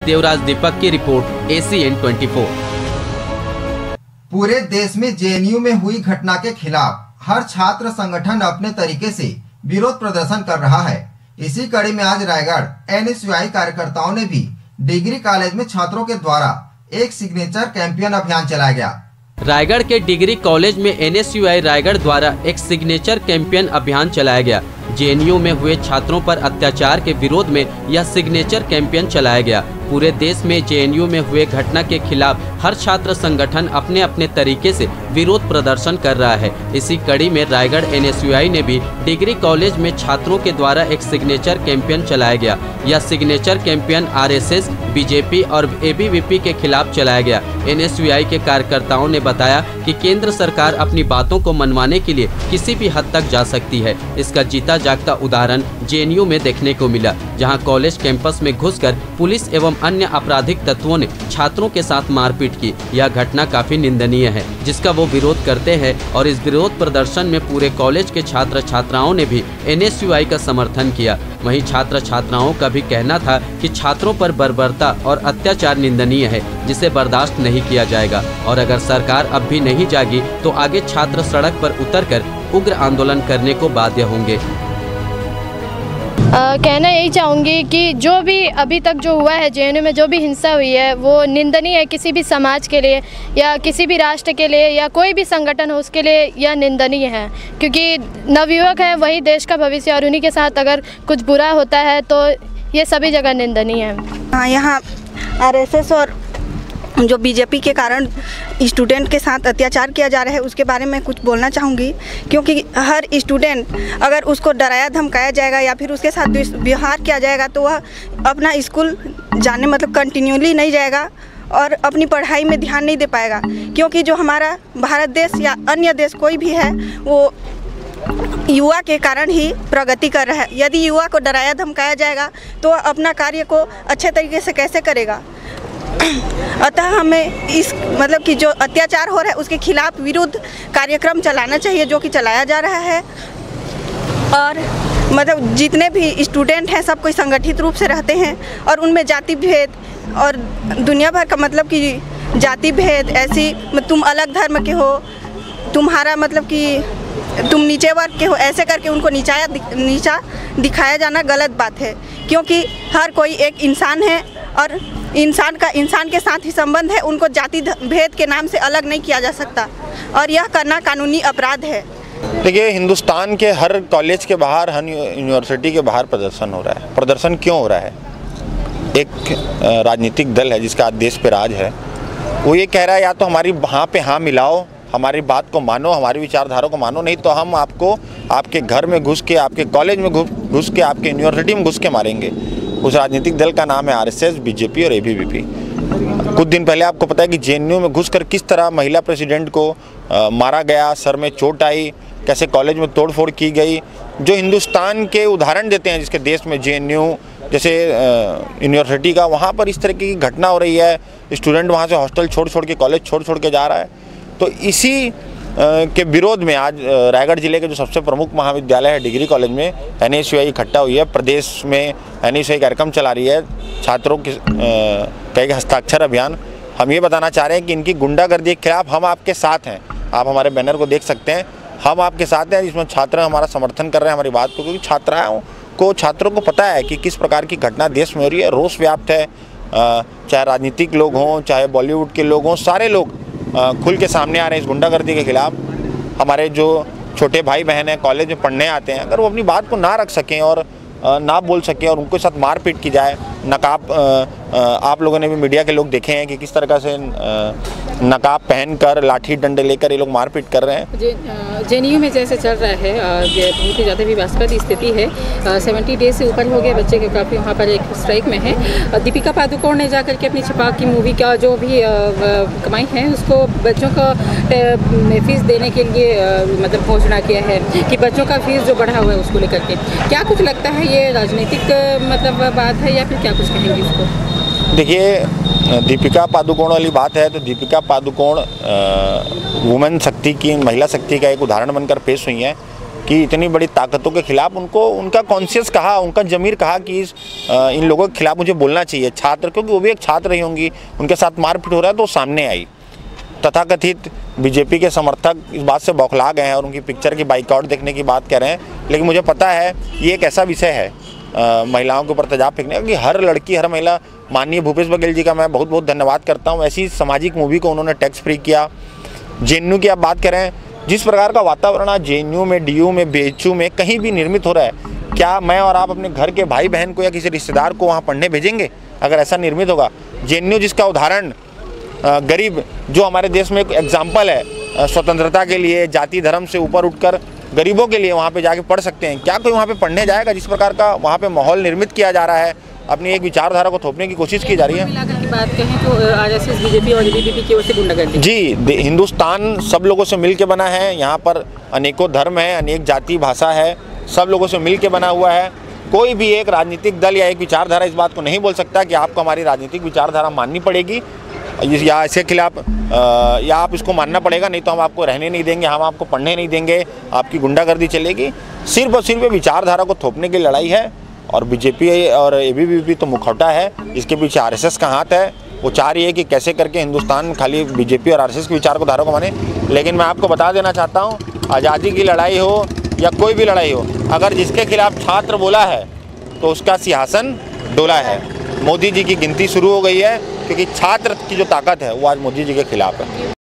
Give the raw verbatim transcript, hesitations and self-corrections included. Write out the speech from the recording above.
देवराज दीपक की report, ACN चौबीस। पूरे देश में जेएनयू में हुई घटना के खिलाफ हर छात्र संगठन अपने तरीके से विरोध प्रदर्शन कर रहा है। इसी कड़ी में आज रायगढ़ एनएसयूआई कार्यकर्ताओं ने भी डिग्री कॉलेज में छात्रों के द्वारा एक सिग्नेचर कैंपेन अभियान चलाया गया। रायगढ़ के डिग्री कॉलेज में एनएसयूआई रायगढ़ द्वारा एक सिग्नेचर कैंपेन अभियान चलाया गया। जेएनयू में हुए छात्रों पर अत्याचार के विरोध में यह सिग्नेचर कैंपेन चलाया गया। पूरे देश में जेएनयू में हुए घटना के खिलाफ हर छात्र संगठन अपने अपने तरीके से विरोध प्रदर्शन कर रहा है। इसी कड़ी में रायगढ़ एनएसयूआई ने भी डिग्री कॉलेज में छात्रों के द्वारा एक सिग्नेचर कैंपेन चलाया गया। यह सिग्नेचर कैंपेन आरएसएस, बीजेपी और एबीवीपी के खिलाफ चलाया गया। एनएसयूआई के कार्यकर्ताओं ने बताया कि केंद्र सरकार अपनी बातों को मनवाने के लिए किसी भी हद तक जा सकती है। इसका जीता जागता उदाहरण जेएनयू में देखने को मिला, जहां कॉलेज कैंपस में घुसकर पुलिस एवं अन्य आपराधिक तत्वों ने छात्रों के साथ मारपीट की। यह घटना काफी निंदनीय है, जिसका वो विरोध करते हैं और इस विरोध प्रदर्शन में पूरे कॉलेज के छात्र छात्राओं ने भी एनएसयूआई का समर्थन किया। वहीं छात्र छात्राओं का भी कहना था कि छात्रों पर बर्बरता और अत्याचार निंदनीय है, जिसे बर्दाश्त नहीं किया जाएगा और अगर सरकार अब भी नहीं जागी तो आगे छात्र सड़क पर उतरकर उग्र आंदोलन करने को बाध्य होंगे। आ, कहना यही चाहूँगी कि जो भी अभी तक जो हुआ है जेएनयू में, जो भी हिंसा हुई है वो निंदनीय है। किसी भी समाज के लिए या किसी भी राष्ट्र के लिए या कोई भी संगठन हो उसके लिए यह निंदनीय है, क्योंकि नवयुवक है वही देश का भविष्य और उन्हीं के साथ अगर कुछ बुरा होता है तो ये सभी जगह निंदनीय है। हाँ, यहाँ आरएसएस और जो बीजेपी के कारण स्टूडेंट के साथ अत्याचार किया जा रहा है उसके बारे में कुछ बोलना चाहूँगी, क्योंकि हर स्टूडेंट अगर उसको डराया धमकाया जाएगा या फिर उसके साथ व्यवहार किया जाएगा तो वह अपना स्कूल जाने मतलब कंटिन्यूली नहीं जाएगा और अपनी पढ़ाई में ध्यान नहीं दे पाएगा, क्योंकि जो हमारा भारत देश या अन्य देश कोई भी है वो युवा के कारण ही प्रगति कर रहा है। यदि युवा को डराया धमकाया जाएगा तो वह अपना कार्य को अच्छे तरीके से कैसे करेगा। अतः हमें इस मतलब कि जो अत्याचार हो रहा है उसके खिलाफ विरुद्ध कार्यक्रम चलाना चाहिए, जो कि चलाया जा रहा है। और मतलब जितने भी स्टूडेंट हैं सब कोई संगठित रूप से रहते हैं और उनमें जाति भेद और दुनिया भर का मतलब कि जाति भेद ऐसी तुम अलग धर्म के हो, तुम्हारा मतलब कि तुम नीचे वर्ग के हो, ऐसे करके उनको नीचाया नीचा दिखाया जाना गलत बात है, क्योंकि हर कोई एक इंसान है और इंसान का इंसान के साथ ही संबंध है। उनको जाति भेद के नाम से अलग नहीं किया जा सकता और यह करना कानूनी अपराध है। देखिए, हिंदुस्तान के हर कॉलेज के बाहर, हर यूनिवर्सिटी के बाहर प्रदर्शन हो रहा है। प्रदर्शन क्यों हो रहा है? एक राजनीतिक दल है जिसका देश पे राज है, वो ये कह रहा है या तो हमारी हाँ पे हाँ मिलाओ, हमारी बात को मानो, हमारी विचारधारा को मानो, नहीं तो हम आपको आपके घर में घुस के, आपके कॉलेज में घुस के, आपके यूनिवर्सिटी में घुस के मारेंगे। उस राजनीतिक दल का नाम है आरएसएस, बीजेपी और एबीवीपी। कुछ दिन पहले आपको पता है कि जेएनयू में घुसकर किस तरह महिला प्रेसिडेंट को आ, मारा गया, सर में चोट आई, कैसे कॉलेज में तोड़फोड़ की गई, जो हिंदुस्तान के उदाहरण देते हैं जिसके देश में जेएनयू जैसे यूनिवर्सिटी का, वहाँ पर इस तरह की घटना हो रही है। स्टूडेंट वहाँ से हॉस्टल छोड़ छोड़ के, कॉलेज छोड़ छोड़ के जा रहा है। तो इसी के विरोध में आज रायगढ़ जिले के जो सबसे प्रमुख महाविद्यालय है डिग्री कॉलेज में एनएसयूआई इकट्ठा हुई है। प्रदेश में एनएसयूआई कार्यक्रम चला रही है, छात्रों के कई हस्ताक्षर अभियान। हम ये बताना चाह रहे हैं कि इनकी गुंडागर्दी के खिलाफ हम आपके साथ हैं। आप हमारे बैनर को देख सकते हैं, हम आपके साथ हैं, जिसमें छात्र हमारा समर्थन कर रहे हैं हमारी बात को, क्योंकि छात्राओं को छात्रों को पता है कि किस प्रकार की घटना देश में हो रही है। रोष व्याप्त है, चाहे राजनीतिक लोग हों, चाहे बॉलीवुड के लोग हों, सारे लोग खुल के सामने आ रहे हैं इस गुंडागर्दी के खिलाफ। हमारे जो छोटे भाई बहन हैं, कॉलेज में पढ़ने आते हैं, अगर वो अपनी बात को ना रख सकें और ना बोल सकें और उनके साथ मारपीट की जाए, नकाब, आप लोगों ने भी मीडिया के लोग देखे हैं कि किस तरह से नकाब पहनकर लाठी डंडे लेकर ये लोग मारपीट कर रहे हैं। जे, जेएनयू में जैसे चल रहा है, बहुत ही ज़्यादा विवादास्पद स्थिति है। सेवेंटी डेज से ऊपर हो गए बच्चे के, काफ़ी वहाँ पर एक स्ट्राइक में है। दीपिका पादुकोण ने जाकर के अपनी छपाक की मूवी का जो भी कमाई है उसको बच्चों का फीस देने के लिए मतलब घोषणा किया है कि बच्चों का फीस जो बढ़ा हुआ है उसको लेकर के। क्या कुछ लगता है ये राजनीतिक मतलब बात है या फिर क्या कुछ कहेंगे इसको? देखिए, दीपिका पादुकोण वाली बात है तो दीपिका पादुकोण वुमेन शक्ति की, महिला शक्ति का एक उदाहरण बनकर पेश हुई हैं। कि इतनी बड़ी ताकतों के खिलाफ उनको उनका कॉन्शियस कहा, उनका ज़मीर कहा कि इस इन लोगों के खिलाफ मुझे बोलना चाहिए। छात्र, क्योंकि वो भी एक छात्र रही होंगी, उनके साथ मारपीट हो रहा है तो सामने आई। तथाकथित बीजेपी के समर्थक इस बात से बौखला गए हैं और उनकी पिक्चर की बाइकआउट देखने की बात कर रहे हैं, लेकिन मुझे पता है ये एक ऐसा विषय है आ, महिलाओं के ऊपर तेजाब फेंकने का कि हर लड़की, हर महिला, माननीय भूपेश बघेल जी का मैं बहुत बहुत धन्यवाद करता हूँ। ऐसी सामाजिक मूवी को उन्होंने टैक्स फ्री किया। जे एन यू की आप बात करें, जिस प्रकार का वातावरण आज जे एन यू में, डी यू में, बी एच यू में कहीं भी निर्मित हो रहा है, क्या मैं और आप अपने घर के भाई बहन को या किसी रिश्तेदार को वहाँ पढ़ने भेजेंगे अगर ऐसा निर्मित होगा? जे एन यू जिसका उदाहरण गरीब, जो हमारे देश में एक एग्जाम्पल है स्वतंत्रता के लिए, जाति धर्म से ऊपर उठकर गरीबों के लिए वहाँ पे जाके पढ़ सकते हैं, क्या कोई वहाँ पे पढ़ने जाएगा? जिस प्रकार का वहाँ पे माहौल निर्मित किया जा रहा है, अपनी एक विचारधारा को थोपने की कोशिश की जा रही है। मिलाकर की बात कहें तो आरएसएस, बीजेपी और ए बी वी पी की ओर से गुंडागर्दी। जी, हिंदुस्तान सब लोगों से मिल के बना है। यहाँ पर अनेकों धर्म है, अनेक जाति भाषा है, सब लोगों से मिल के बना हुआ है। कोई भी एक राजनीतिक दल या एक विचारधारा इस बात को नहीं बोल सकता कि आपको हमारी राजनीतिक विचारधारा माननी पड़ेगी या इसके खिलाफ या आप इसको मानना पड़ेगा, नहीं तो हम आपको रहने नहीं देंगे, हम आपको पढ़ने नहीं देंगे, आपकी गुंडागर्दी चलेगी। सिर्फ और सिर्फ विचारधारा को थोपने की लड़ाई है और बीजेपी और ए बी वी पी तो मुखौटा है, इसके पीछे आर एस एस का हाथ है। वो चाह रही है कि कैसे करके हिंदुस्तान खाली बीजेपी और आर एस एस के विचार को धारा को माने। लेकिन मैं आपको बता देना चाहता हूँ, आज़ादी की लड़ाई हो या कोई भी लड़ाई हो, अगर जिसके खिलाफ छात्र बोला है तो उसका सिंहासन डोला है। मोदी जी की गिनती शुरू हो गई है, क्योंकि छात्र की जो ताकत है वो आज मोदी जी के खिलाफ है।